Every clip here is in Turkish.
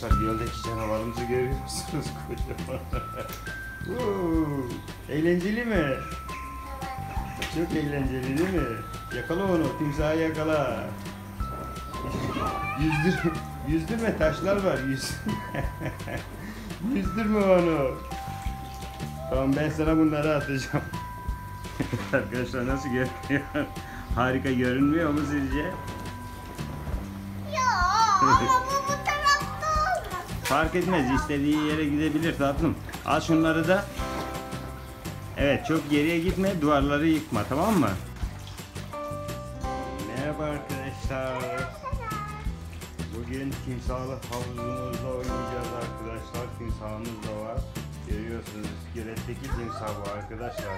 arkadaşlar, göldeki canavarımızı görüyor musunuz? Kocaman. Eğlenceli mi? Çok eğlenceli değil mi? Yakala onu, timsahı yakala. Yüzdürme, taşlar var, yüzdürme onu. Tamam, ben sana bunları atacağım. Arkadaşlar nasıl görünüyor? Harika görünmüyor mu sizce? Ya ama bu tarafta olmasın. Fark etmez, istediği yere gidebilir tatlım. Al şunları da. Evet, çok geriye gitme, duvarları yıkma, tamam mı? Merhaba arkadaşlar. Bugün timsahlı havuzumuzda oynayacağız arkadaşlar. Timsahımız da var. Görüyorsunuz, iskeletteki timsah bu arkadaşlar.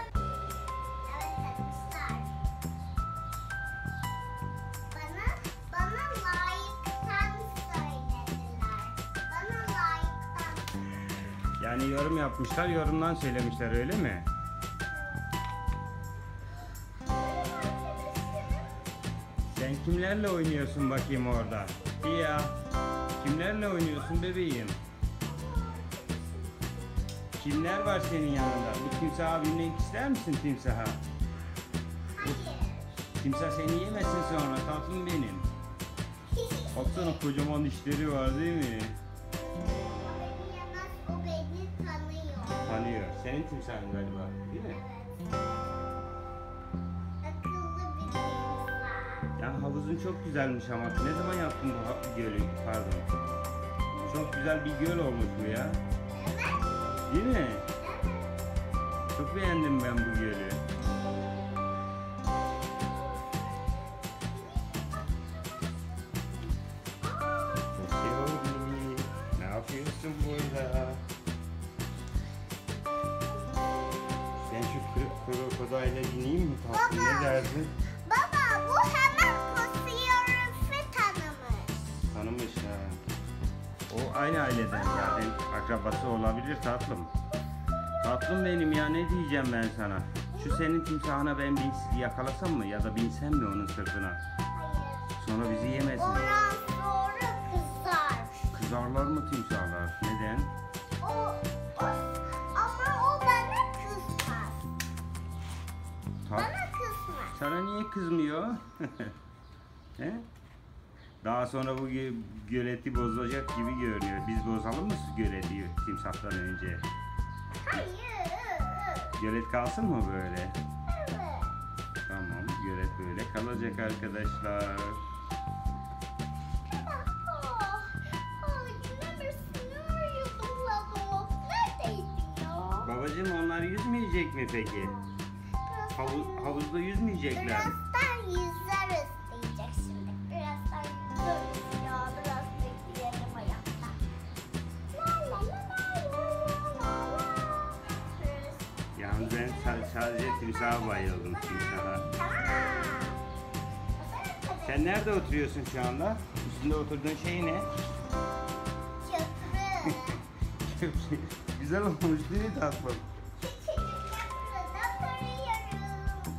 Bana layıktan söylediler. Bana layıktan. Yani yorum yapmışlar, yorumdan söylemişler, öyle mi? Sen kimlerle oynuyorsun bakayım orada? Ya, kimlerle oynuyorsun bebeğim? Kimler var senin yanında? Bu timsaha binmek ister misin timsaha? Hayır. Timsah seni yemesin sonra tatlım benim. Baksana, kocaman dişleri var değil mi? O beni tanıyor. Tanıyor. Senin timsahın galiba, değil mi? Akıllı bir timsah. Ya havuzun çok güzelmiş ama ne zaman yaptın bu gölü? Pardon. Çok güzel bir göl olmuş bu ya. Evet. Değil mi? Çok beğendim ben bu gölü. Ne yapıyorsun burada? Ben şu krokodayla bineyim mi tatlım? Ne dersin? Baba bu hemen Posiyoruf'u tanımış. Tanımış ha. O aynı aileden zaten, akrabası olabilir tatlım. Tatlım benim ya, ne diyeceğim ben sana? Şu senin timsahına ben yakalasam mı ya da binsem mi onun sırtına? Hayır. Sonra bizi yemesin. Ondan sonra kızar. Kızarlar mı timsahlar? Neden? Ama o bana kızmaz. Ta- Bana kızmaz. Sana niye kızmıyor? He? Daha sonra bu göleti bozacak gibi görünüyor. Biz bozalım mı göleti timsahtan önce? Hayır. Gölet kalsın mı böyle? Evet. Tamam, gölet böyle kalacak arkadaşlar. Babacığım, onlar yüzmeyecek mi peki? Havuzda yüzmeyecekler. Birazdan yüzeriz diyecek şimdi. Birazdan yüzeriz ya. Biraz bekleyelim ayakta. La la la la la la la. Yalnız ben sadece timsaha bayıldım, timsaha. Tamam. Sen nerede oturuyorsun şu anda? Üstünde oturduğun şey ne? Köprü. Güzel olmuş değil mi tatlım? Küçücük köprüde duruyorum.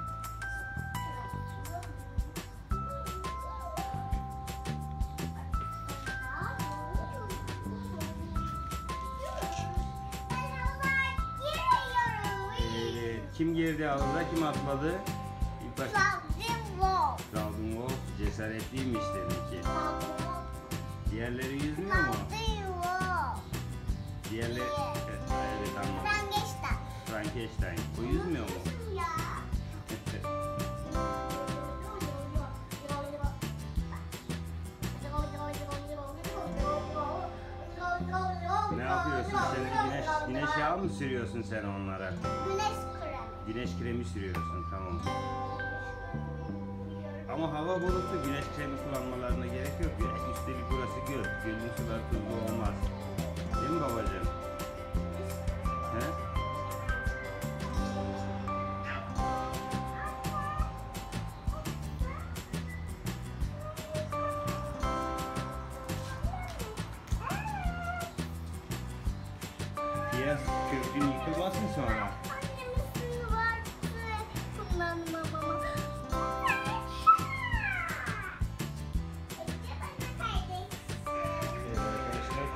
Evet. Kim girdi havuza, kim atladı? İlk başta Robin Wolf cesaretliymiş demek ki. Diğerleri yüzmüyor mu? Diğerleri... Evet, anladım. Frankenstein. O yüzmüyor mu? Ne yapıyorsun? Sen güneş yağı mı sürüyorsun sen onlara? Güneş kremi sürüyorsun, tamam. Ama hava bulutlu, güneş kremi kullanmalarına gerek yok. Üstelik burası göl. Gölün suları tuzlu olmaz. Değil mi babacığım? He? Biraz köprünün yıkılmasın sonra.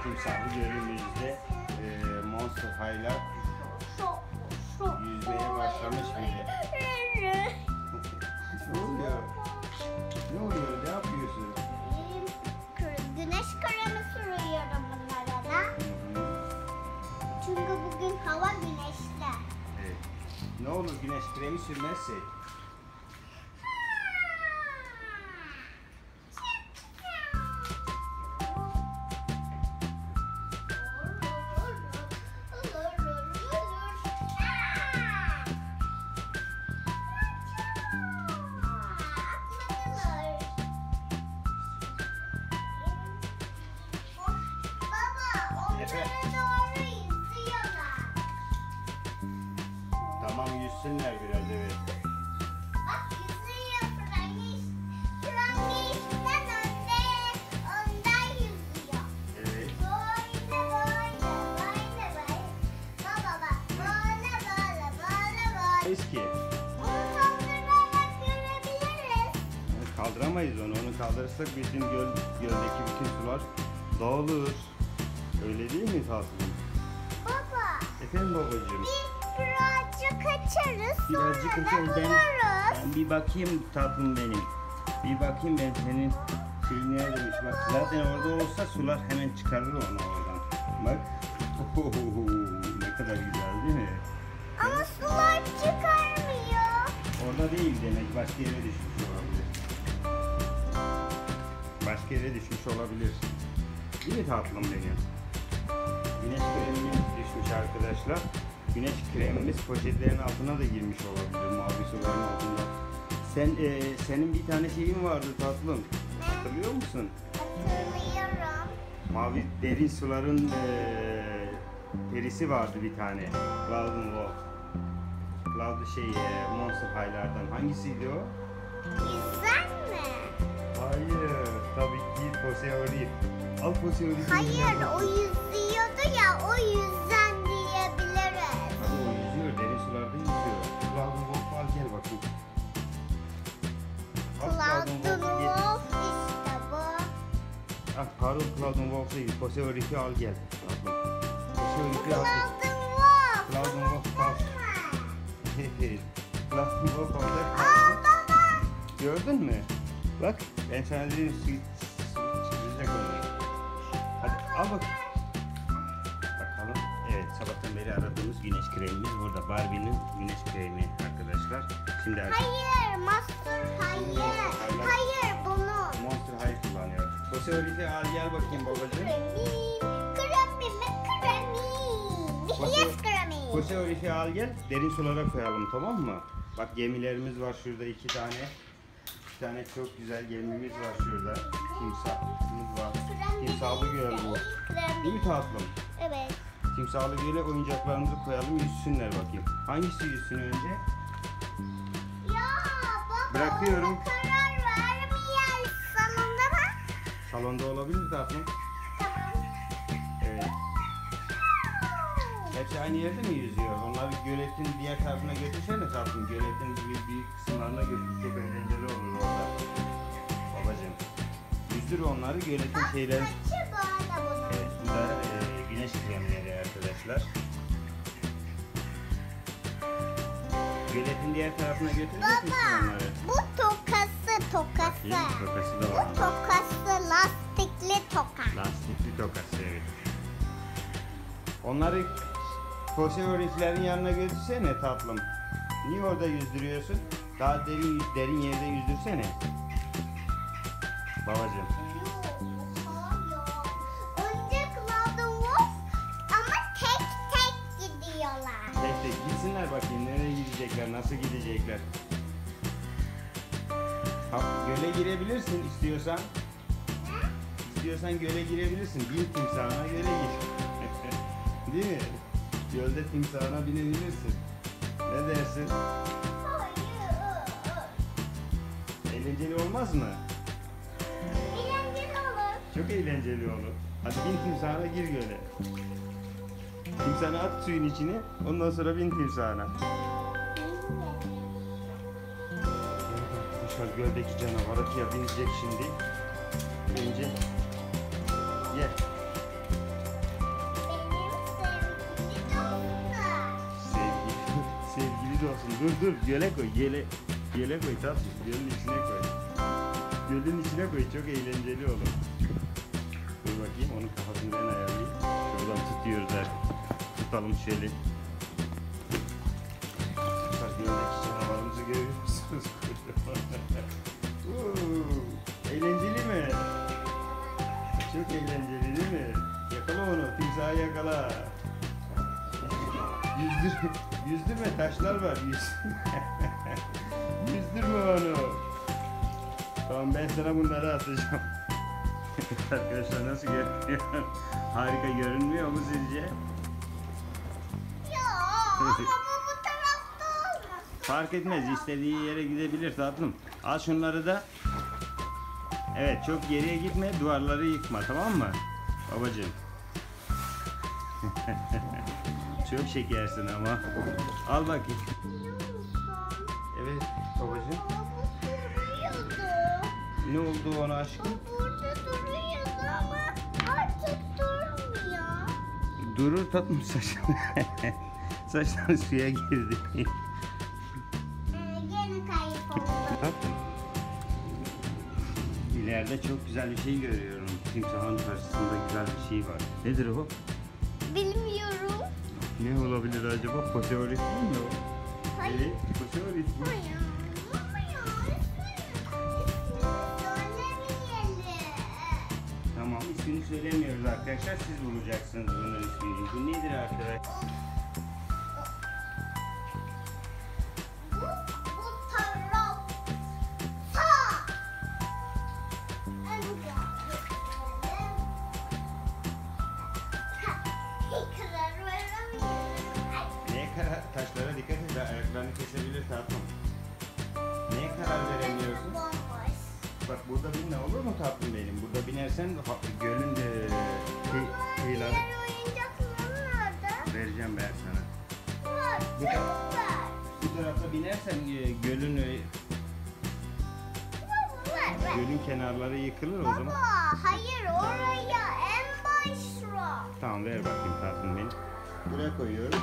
timsahlı gölümüzde Monster High'lar yüzmeye başlamış bile. Ne oluyor? Ne oluyor? Ne yapıyorsun? Güneş kremi sürüyorum bunlara da. Çünkü bugün hava güneşli. Evet. Ne olur güneş kremi sürmezsek? Tamam yüzsünler biraz evet. Bak yüzüyor Frangiş. Frangiş'ten önden yüzüyor. Evet. Böyle. Baba bak böyle. Eski. Onu kaldırarak görebiliriz. Kaldıramayız onu. Onu kaldırırsak bütün göldeki bütün sular dağılır. Öyle değil mi tatlım? Baba Efendim babacığım. biz birazcık açarız Birazcık sonra da açarız. buluruz. Ben bir bakayım tatlım benim. Bir bakayım ben senin suyun neredeymiş. Bak zaten orada olsa sular hemen çıkarır onu oradan. Bak. Ohohoho, ne kadar güzel değil mi? Ama sular çıkarmıyor. Orada değil demek. Başka yere düşmüş olabilir. Başka yere düşmüş olabilir. Değil mi tatlım benim? Güneş kremimiz düşmüş arkadaşlar. Güneş kremimiz poşetlerin altına da girmiş olabilir. Mavi suların altında. Senin bir tane şeyin vardı tatlım. Hatırlıyor musun? Hatırlıyorum. Mavi derin suların perisi vardı bir tane. Cloud Wolf. Monster High'lardan. Hangisiydi o? Yüzden mi? Hayır. Tabii ki Poseidon. Al Poseidon. Hayır o yüzüyordu ya o yüzden diyebiliriz. Ama o yüzüyor. Derin sularda yüzüyor. Cloud Wolf al gel bakayım. Al Cloud Wolf'u getir. Wolf işte bu. Ah pardon Cloud Wolf değil. Poseidon'u al gel. Poseidon'u al. Cloud Wolf. Cloud Wolf al. Cloud Wolf al. Aa baba. Gördün mü? Bak ben sana dedim çizecek onu. Hadi al bak. Bakalım. Evet sabahtan beri aradığımız güneş kremimiz burada. Barbie'nin güneş kremi arkadaşlar. Şimdi Hayır Master hayır. Hayır bunu. Monster High kullanıyor. Poseidon'u al gel bakayım babacığım. Kremi. Yes kremi. Poseidon'u al gel. Derin sulara koyalım tamam mı? Bak gemilerimiz var şurada iki tane. Bir tane çok güzel gemimiz var şurada. Timsahımız var. Timsahlı göl bu. Değil mi tatlım? Evet. Timsahlı göle oyuncaklarımızı koyalım yüzsünler bakayım. Hangisi yüzsün önce? Ya baba Bırakıyorum. ona karar vermeyelim salonda mı? Salonda olabilir tatlım. Tamam. Evet. Hepsi aynı yerde mi yüzüyor? Onları göletin diğer tarafına götürsene tatlım. Göletin büyük kısımlarına götür. Çok eğlenceli olur orada. Babacığım. Yüzdür onları göletin şeyleri. Saçı böyle bunun. Evet, bu da güneş kremleri arkadaşlar. Göletin diğer tarafına götürecek misin Baba onları? bu tokası. Bakayım, tokası da var. Bu tokası lastikli toka. Lastikli tokası evet. Onları Poseidon'un yanına götürsene tatlım. Niye orada yüzdürüyorsun? Daha derin yerde yüzdürsene. Babacığım. Önce Cloud Wolf ama tek gidiyorlar. Tek tek gitsinler bakayım nereye gidecekler, nasıl gidecekler. Göle girebilirsin istiyorsan. İstiyorsan göle girebilirsin. Bin timsahına göle gir. Değil mi? Gölde timsahına binebilirsin. Ne dersin? Eğlenceli olmaz mı? Eğlenceli olur. Çok eğlenceli olur. Hadi bin timsahına gir göle. Timsahını at suyun içine, ondan sonra bin timsahına. Arkadaşlar göldeki canavar atıya binecek şimdi. Önce gel. sürpriz olsun. Dur göle koy. Göle koy tatlım. Gölün içine koy. Gölün içine koy. Çok eğlenceli olur. Dur bakayım onun kafasını ben ayarlayayım. Şuradan tutuyoruz her. Tutalım şöyle. Bak göldeki canavarımızı görüyor musunuz? Eğlenceli mi? Çok eğlenceli değil mi? Yakala onu. Timsahı yakala. Yüzdürme, taşlar var. Yüzdürme onu. Tamam, ben sana bunları atacağım. Arkadaşlar nasıl görünüyor? Harika görünmüyor mu sizce? Ya ama bu tarafta olmaz. Fark etmez, istediği yere gidebilir tatlım. Al şunları da. Evet, çok geriye gitme, duvarları yıkma, tamam mı babacığım? Çok şekersin ama. Al bakayım. Biliyor musun? Evet babacığım. Baba bu duruyordu. Ne oldu ona aşkım? Bu burada duruyordu ama artık durmuyor. Durur tatlım, saçları. Saçları suya girdi. Gene kayıp oldu. Tatlım. İleride çok güzel bir şey görüyorum. Timsahın karşısında güzel bir şey var. Nedir o? Bilmiyorum. Ne olabilir acaba? Poseorit değil mi o? Hayır. Evet, poseorit bu. Hayır. Ama ya ismini söylemeyelim. Tamam, ismini söylemiyoruz arkadaşlar. Siz bulacaksınız bunun ismini. Bu nedir arkadaşlar? Bu taraf. Tekrar veremiyorum. Neye karar? Taşlara dikkat et. Ayaklarını kesebilir tatlım. Neye karar veremiyorsun? Bomboş. Bak burada binme, olur mu tatlım benim? Burada binersen gölün kıyıları Diğer oyuncaklar nerede? vereceğim ben sana. Var. Bu Çok taraf- var. Bu tarafta binersen gölün Ver. gölün kenarları yıkılır o zaman. Baba hayır oraya en başra. Tamam, ver bakayım tatlım benim. Buraya koyuyorum.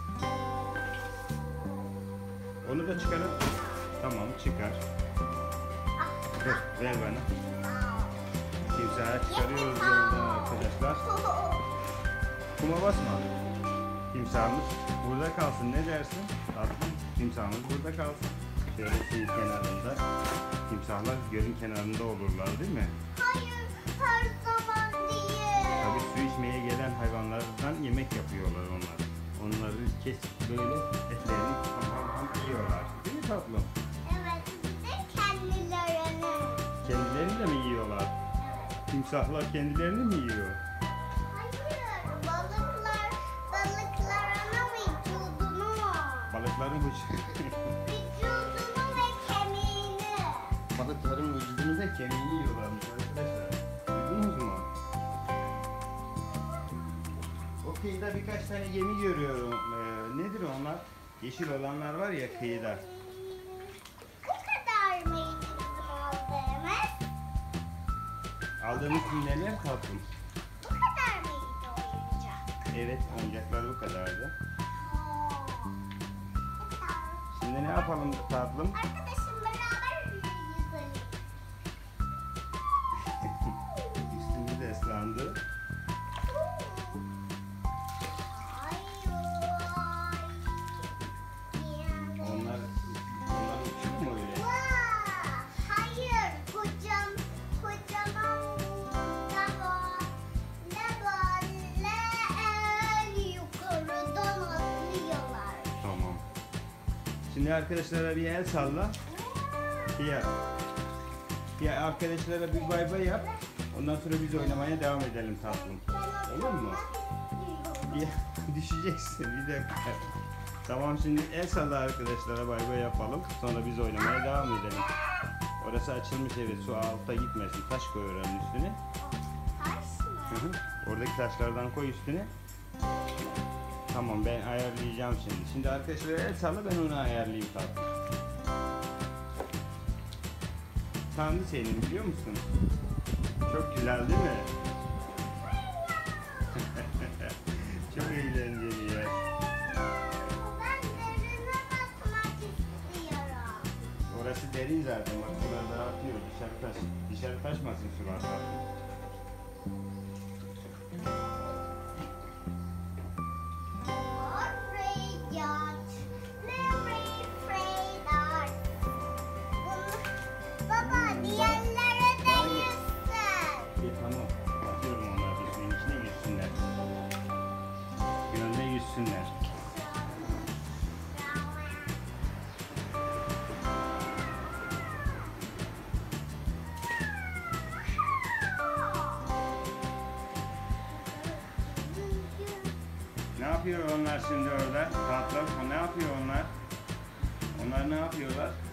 Onu da çıkarıp tamam, çıkar. Dur, ver bana. Timsahı çıkarıyoruz yolda arkadaşlar. Kuma basma. Timsahımız burada kalsın, ne dersin? Tatlım, timsahımız burada kalsın. Şöyle suyun kenarında. Timsahlar gölün kenarında olurlar değil mi? Hayır her zaman değil. Tabii su içmeye gelen hayvanlardan yemek yapıyorlar onlar. Onları kesip böyle etlerini yiyorlar. Değil mi tatlım? Evet bir de kendilerini. Kendilerini de mi yiyorlar? Timsahlar kendilerini mi yiyor? Hayır balıklar ana vücudunu. Balıkların Vücudunu ve kemiğini. balıkların vücudunu ve kemiğini yiyorlarmış arkadaşlar. Duydunuz mu? O kıyıda birkaç tane gemi görüyorum. Nedir onlar? Yeşil olanlar var ya kıyıda. Bu kadar mıydı bizim aldığımız? Aldığımız neler tatlım? Bu kadar mıydı oyuncak? Evet, oyuncaklar bu kadardı. Bu kadar. Şimdi ne yapalım tatlım? Arkadaşım beraber yüzelim. Üstümüz de ıslandı. Onlar uçuyor mu öyle? Hayır, kocaman burada var. Ne böyle yukarıdan atlıyorlar. Tamam. Şimdi arkadaşlara bir el salla. Ya arkadaşlara bir bay bay yap. Ondan sonra biz oynamaya devam edelim tatlım. Olur mu? Ya düşeceksin bir dakika. Tamam, şimdi el salla arkadaşlara, bay bay yapalım. Sonra biz oynamaya devam edelim. Orası açılmış, evet, su alta gitmesin. Taş koy oranın üstüne. Taş mı? Hı hı. Oradaki taşlardan koy üstüne. Tamam, ben ayarlayacağım şimdi. Şimdi arkadaşlar el salla, ben onu ayarlayayım tatlım. Tanrı senin, biliyor musun? Çok güzel değil mi? Çok eğlenceli ya. Ben derine basmak derin zaten. Bak sular da akıyor. Dışarı taşmasın sular tatlım. Baba diğerlere de yüzsün. Tamam. Atıyorum onları da suyun içine yüzsünler. Gölde yüzsünler. Ne yapıyor onlar şimdi orada? Tatlım, ne yapıyor onlar? Onlar ne yapıyorlar?